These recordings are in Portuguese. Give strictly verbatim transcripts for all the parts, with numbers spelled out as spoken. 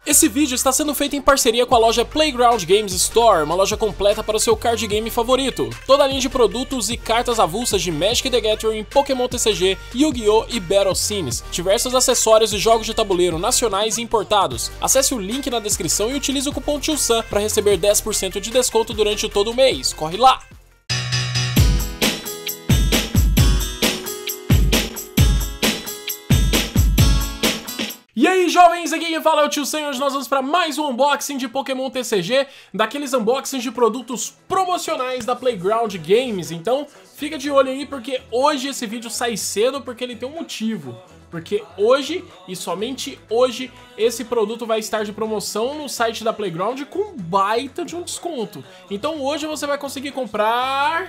Esse vídeo está sendo feito em parceria com a loja Playground Games Store, uma loja completa para o seu card game favorito. Toda a linha de produtos e cartas avulsas de Magic the Gathering, Pokémon T C G, Yu-Gi-Oh! E Battle Scenes, diversos acessórios e jogos de tabuleiro nacionais e importados. Acesse o link na descrição e utilize o cupom Tio Sam para receber dez por cento de desconto durante todo o mês. Corre lá! E aí, jovens, aqui quem fala é o Tio Sam e hoje nós vamos para mais um unboxing de Pokémon T C G, daqueles unboxings de produtos promocionais da Playground Games. Então, fica de olho aí porque hoje esse vídeo sai cedo porque ele tem um motivo. Porque hoje, e somente hoje, esse produto vai estar de promoção no site da Playground com baita de um desconto. Então hoje você vai conseguir comprar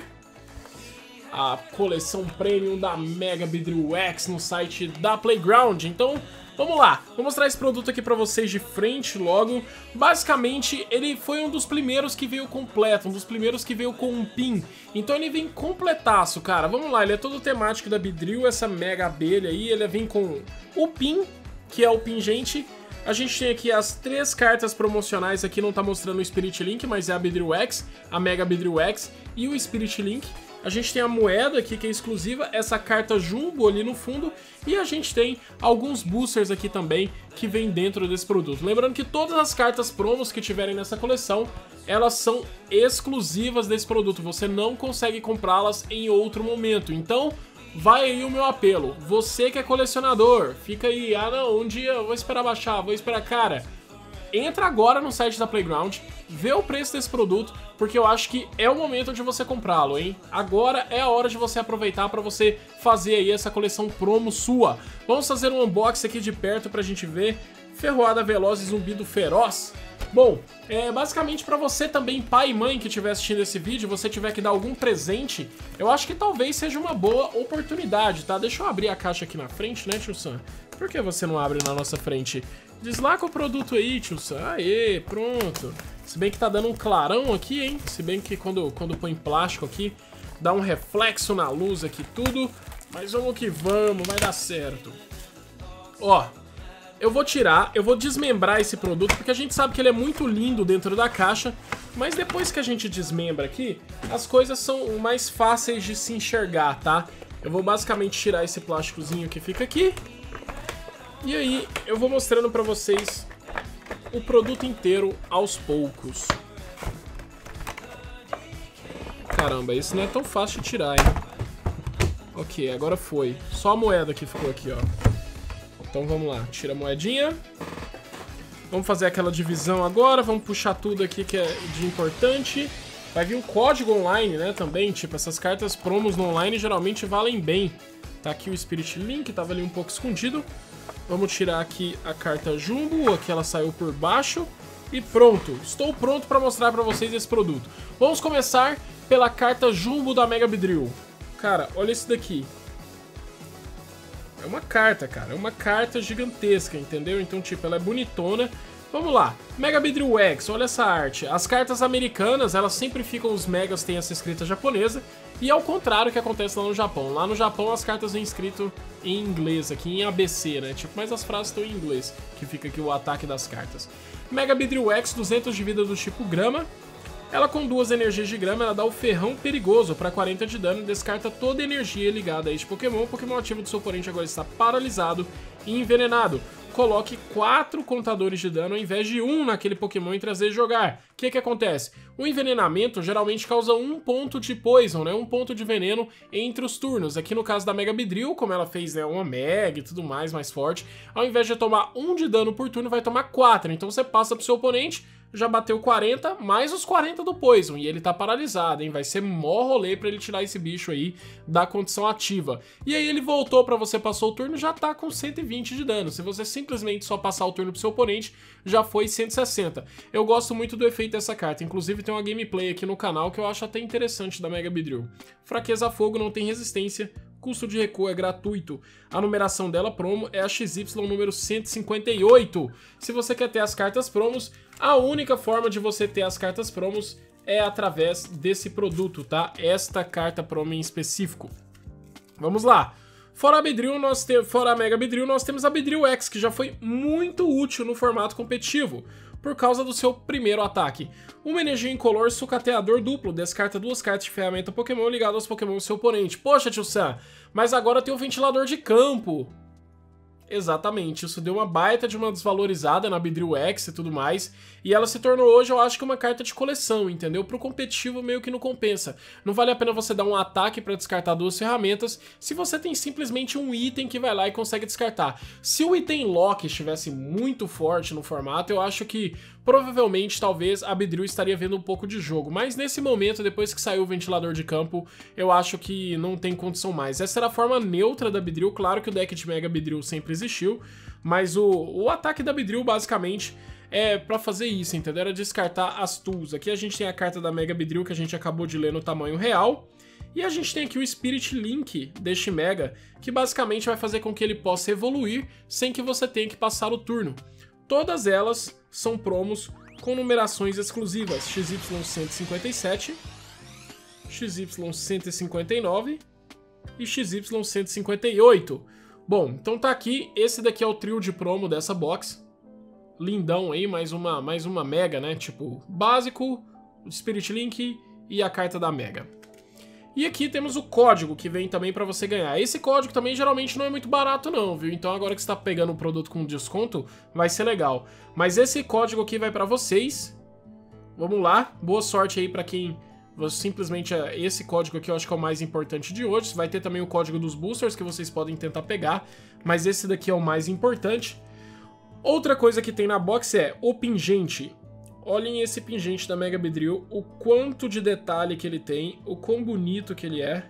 a coleção Premium da Mega Beedrill X no site da Playground. Então, vamos lá, vou mostrar esse produto aqui pra vocês de frente logo. Basicamente, ele foi um dos primeiros que veio completo, um dos primeiros que veio com um pin. Então ele vem completaço, cara. Vamos lá, ele é todo temático da Beedrill, essa mega abelha aí. Ele vem com o pin, que é o pingente. A gente tem aqui as três cartas promocionais, aqui não tá mostrando o Spirit Link, mas é a Beedrill X, a Mega Beedrill X e o Spirit Link. A gente tem a moeda aqui que é exclusiva, essa carta Jumbo ali no fundo, e a gente tem alguns boosters aqui também que vem dentro desse produto. Lembrando que todas as cartas promos que tiverem nessa coleção, elas são exclusivas desse produto, você não consegue comprá-las em outro momento. Então, vai aí o meu apelo, você que é colecionador, fica aí, ah não, um dia eu vou esperar baixar, vou esperar, cara... Entra agora no site da Playground, vê o preço desse produto, porque eu acho que é o momento de você comprá-lo, hein? Agora é a hora de você aproveitar para você fazer aí essa coleção promo sua. Vamos fazer um unboxing aqui de perto pra gente ver. Ferroada Veloz e Zumbido Feroz. Bom, é, basicamente para você também, pai e mãe que estiver assistindo esse vídeo, você tiver que dar algum presente, eu acho que talvez seja uma boa oportunidade, tá? Deixa eu abrir a caixa aqui na frente, né, Tio Sam? Por que você não abre na nossa frente? Deslaca o produto aí, Tio Sam. Aê, pronto. Se bem que tá dando um clarão aqui, hein? Se bem que quando, quando põe plástico aqui, dá um reflexo na luz aqui tudo. Mas vamos que vamos, vai dar certo. Ó, eu vou tirar, eu vou desmembrar esse produto, porque a gente sabe que ele é muito lindo dentro da caixa. Mas depois que a gente desmembra aqui, as coisas são mais fáceis de se enxergar, tá? Eu vou basicamente tirar esse plásticozinho que fica aqui. E aí, eu vou mostrando pra vocês o produto inteiro aos poucos. Caramba, esse não é tão fácil de tirar, hein? Ok, agora foi. Só a moeda que ficou aqui, ó. Então vamos lá, tira a moedinha. Vamos fazer aquela divisão agora, vamos puxar tudo aqui que é de importante. Vai vir um código online, né, também, tipo, essas cartas promos no online geralmente valem bem. Tá aqui o Spirit Link, tava ali um pouco escondido. Vamos tirar aqui a carta Jumbo, aqui ela saiu por baixo. E pronto, estou pronto para mostrar para vocês esse produto. Vamos começar pela carta Jumbo da Mega Beedrill. Cara, olha isso daqui. É uma carta, cara, é uma carta gigantesca, entendeu? Então, tipo, ela é bonitona. Vamos lá, Mega Beedrill X, olha essa arte. As cartas americanas, elas sempre ficam, os megas têm essa escrita japonesa. E ao contrário que acontece lá no Japão. Lá no Japão as cartas vêm escrito em inglês, aqui em A B C, né? Tipo, mas as frases estão em inglês, que fica aqui o ataque das cartas. Mega Beedrill X, duzentos de vida do tipo grama. Ela com duas energias de grama, ela dá o ferrão perigoso para quarenta de dano e descarta toda a energia ligada a este Pokémon. O Pokémon ativo do seu oponente agora está paralisado e envenenado. Coloque quatro contadores de dano ao invés de um naquele Pokémon e trazer jogar. O que que acontece? O envenenamento geralmente causa um ponto de poison, né? Um ponto de veneno entre os turnos. Aqui no caso da Mega Beedrill, como ela fez, né, uma Mega e tudo mais, mais forte, ao invés de tomar um de dano por turno, vai tomar quatro. Então você passa pro seu oponente, já bateu quarenta, mais os quarenta do Poison, e ele tá paralisado, hein? Vai ser mó rolê pra ele tirar esse bicho aí da condição ativa. E aí ele voltou pra você, passou o turno, já tá com cento e vinte de dano. Se você simplesmente só passar o turno pro seu oponente, já foi cento e sessenta. Eu gosto muito do efeito dessa carta, inclusive tem uma gameplay aqui no canal que eu acho até interessante da Mega Beedrill. Fraqueza a fogo, não tem resistência, custo de recuo é gratuito. A numeração dela promo é a X Y número cento e cinquenta e oito. Se você quer ter as cartas promos, a única forma de você ter as cartas promos é através desse produto, tá? Esta carta promo em específico. Vamos lá. Fora a Beedrill, nós te... fora a Mega Beedrill, nós temos a Beedrill X, que já foi muito útil no formato competitivo, por causa do seu primeiro ataque. Uma energia incolor sucateador duplo, descarta duas cartas de ferramenta Pokémon ligado aos Pokémon do seu oponente. Poxa, tio Sam, mas agora tem o ventilador de campo. Exatamente, isso deu uma baita de uma desvalorizada na Beedrill X e tudo mais, e ela se tornou hoje, eu acho que uma carta de coleção, entendeu? Pro competitivo meio que não compensa. Não vale a pena você dar um ataque pra descartar duas ferramentas, se você tem simplesmente um item que vai lá e consegue descartar. Se o item lock estivesse muito forte no formato, eu acho que provavelmente, talvez, a Beedrill estaria vendo um pouco de jogo, mas nesse momento, depois que saiu o ventilador de campo, eu acho que não tem condição mais. Essa era a forma neutra da Beedrill, claro que o deck de Mega Beedrill sempre existiu, mas o, o ataque da Beedrill, basicamente, é pra fazer isso, entendeu? Era descartar as tools. Aqui a gente tem a carta da Mega Beedrill, que a gente acabou de ler no tamanho real, e a gente tem aqui o Spirit Link deste Mega, que basicamente vai fazer com que ele possa evoluir sem que você tenha que passar o turno. Todas elas são promos com numerações exclusivas, X Y cento e cinquenta e sete, X Y cento e cinquenta e nove e X Y cento e cinquenta e oito. Bom, então tá aqui, esse daqui é o trio de promo dessa box. Lindão aí, mais uma, mais uma Mega, né? Tipo, básico, o Spirit Link e a carta da Mega. E aqui temos o código que vem também pra você ganhar. Esse código também geralmente não é muito barato não, viu? Então agora que você tá pegando o produto com desconto, vai ser legal. Mas esse código aqui vai pra vocês. Vamos lá, boa sorte aí pra quem... Simplesmente esse código aqui eu acho que é o mais importante de hoje. Vai ter também o código dos boosters que vocês podem tentar pegar, mas esse daqui é o mais importante. Outra coisa que tem na box é o pingente. Olhem esse pingente da Mega Beedrill, o quanto de detalhe que ele tem, o quão bonito que ele é.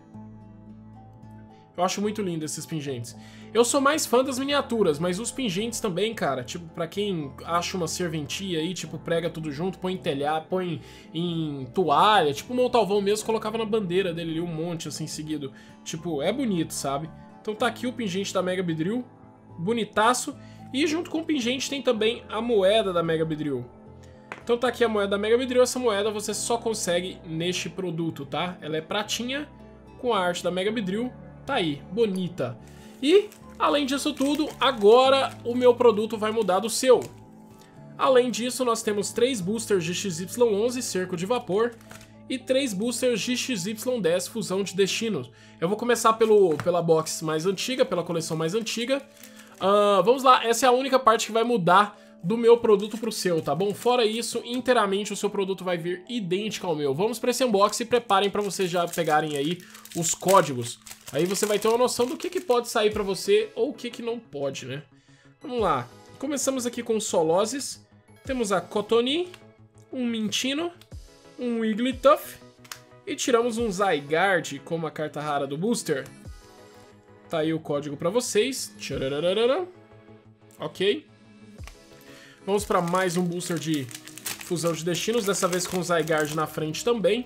Eu acho muito lindo esses pingentes. Eu sou mais fã das miniaturas, mas os pingentes também, cara, tipo, pra quem acha uma serventia aí, tipo, prega tudo junto, põe em telhado, põe em toalha, tipo o Montalvão mesmo, colocava na bandeira dele ali um monte, assim, seguido. Tipo, é bonito, sabe? Então tá aqui o pingente da Mega Beedrill, bonitaço. E junto com o pingente tem também a moeda da Mega Beedrill. Então tá aqui a moeda da Mega Beedrill, essa moeda você só consegue neste produto, tá? Ela é pratinha, com a arte da Mega Beedrill, tá aí, bonita. E, além disso tudo, agora o meu produto vai mudar do seu. Além disso, nós temos três boosters de X Y onze, Cerco de Vapor, e três boosters de X Y dez, Fusão de Destinos. Eu vou começar pelo, pela box mais antiga, pela coleção mais antiga. Uh, vamos lá, essa é a única parte que vai mudar do meu produto pro seu, tá bom? Fora isso, inteiramente o seu produto vai vir idêntico ao meu. Vamos para esse unboxing e preparem para vocês já pegarem aí os códigos. Aí você vai ter uma noção do que, que pode sair para você ou o que, que não pode, né? Vamos lá. Começamos aqui com Solozes. Temos a Cotoni, um Mintino, um Wigglytuff e tiramos um Zygarde como a carta rara do booster. Tá aí o código para vocês. Tcharararara. Ok. Vamos para mais um booster de Fusão de Destinos, dessa vez com o Zygarde na frente também.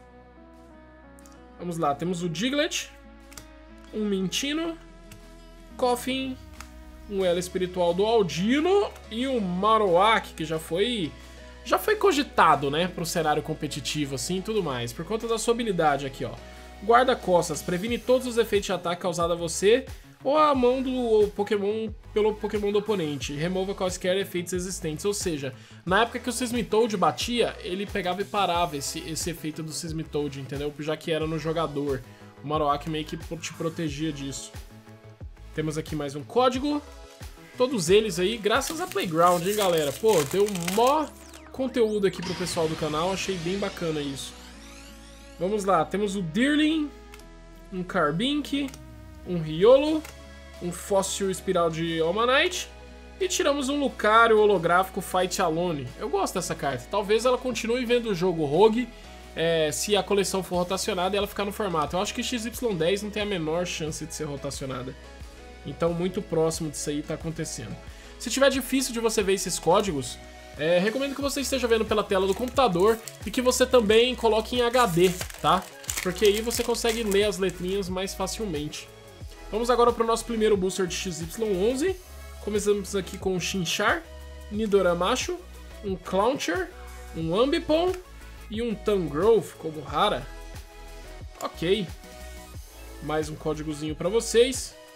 Vamos lá, temos o Diglett, um Mintino, Coffin, um Elo Espiritual do Aldino e um Marowak, que já foi já foi cogitado, né, para o cenário competitivo assim e tudo mais, por conta da sua habilidade aqui, ó. Guarda-costas, previne todos os efeitos de ataque causados a você ou a mão do Pokémon pelo Pokémon do oponente. Remova quaisquer efeitos existentes. Ou seja, na época que o Seismitoad batia, ele pegava e parava esse, esse efeito do Seismitoad, entendeu? Já que era no jogador. O Marowak meio que te protegia disso. Temos aqui mais um código. Todos eles aí, graças a Playground, hein, galera? Pô, deu mó conteúdo aqui pro pessoal do canal. Achei bem bacana isso. Vamos lá, temos o Deerling, um Carbink, um Riolo, um Fóssil Espiral de Omanite e tiramos um Lucario holográfico Fight Alone. Eu gosto dessa carta. Talvez ela continue vendo o jogo Rogue é, se a coleção for rotacionada e ela ficar no formato. Eu acho que X Y dez não tem a menor chance de ser rotacionada. Então muito próximo disso aí tá acontecendo. Se tiver difícil de você ver esses códigos, é, recomendo que você esteja vendo pela tela do computador e que você também coloque em H D, tá? Porque aí você consegue ler as letrinhas mais facilmente. Vamos agora para o nosso primeiro booster de X Y onze. Começamos aqui com um Chinchar, Nidoramacho, um Clauncher, um Ambipom e um Tangrowth como rara. Ok. Mais um códigozinho para vocês.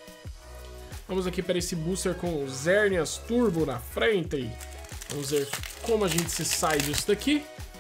Vamos aqui para esse booster com o Xerneas Turbo na frente. Vamos ver como a gente se sai disso daqui.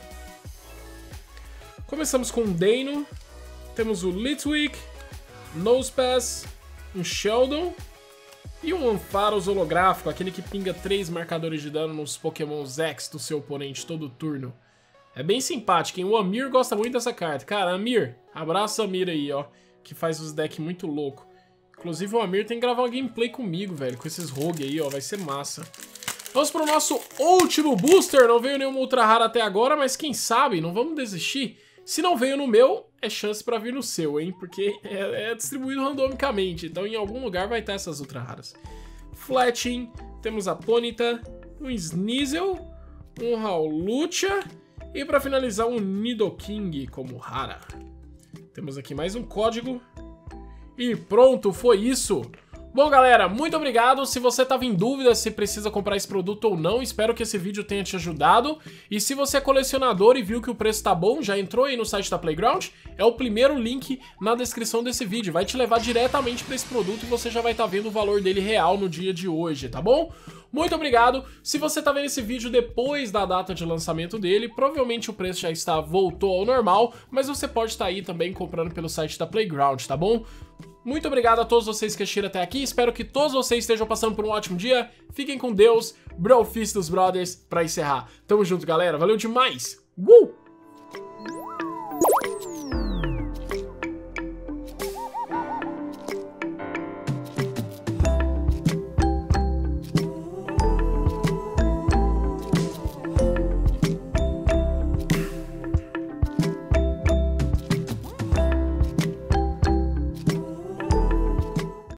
Começamos com o Deino. Temos o Litwick, Nosepass, um Sheldon e um Ampharos holográfico, aquele que pinga três marcadores de dano nos Pokémon X do seu oponente todo turno. É bem simpático, hein? O Amir gosta muito dessa carta. Cara, Amir, abraça o Amir aí, ó, que faz os decks muito louco. Inclusive o Amir tem que gravar uma gameplay comigo, velho, com esses rogue aí, ó, vai ser massa. Vamos pro nosso último booster, não veio nenhuma ultra rara até agora, mas quem sabe, não vamos desistir. Se não veio no meu, é chance pra vir no seu, hein? Porque é, é distribuído randomicamente, então em algum lugar vai estar essas ultra raras. Fletching, temos a Ponyta, um Sneasel, um Hawlucha e pra finalizar um Nidoking como rara. Temos aqui mais um código e pronto, foi isso! Bom, galera, muito obrigado. Se você estava em dúvida se precisa comprar esse produto ou não, espero que esse vídeo tenha te ajudado. E se você é colecionador e viu que o preço tá bom, já entrou aí no site da Playground, é o primeiro link na descrição desse vídeo. Vai te levar diretamente para esse produto e você já vai estar tá vendo o valor dele real no dia de hoje, tá bom? Muito obrigado. Se você tá vendo esse vídeo depois da data de lançamento dele, provavelmente o preço já está voltou ao normal, mas você pode estar tá aí também comprando pelo site da Playground, tá bom? Muito obrigado a todos vocês que assistiram até aqui, espero que todos vocês estejam passando por um ótimo dia, fiquem com Deus, Brofist dos Brothers, pra encerrar. Tamo junto, galera, valeu demais! Uh!